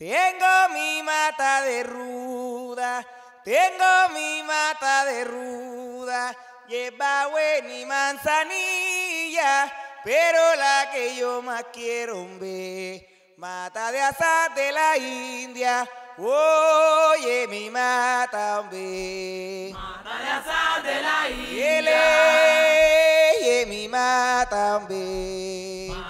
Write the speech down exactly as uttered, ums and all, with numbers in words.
Tengo mi mata de ruda, tengo mi mata de ruda, lleva buena y manzanilla, pero la que yo más quiero ver, mata de asad de la India, oye mi mata, hombre. Mata de asad de la Yele, India. ye mi mata, hombre.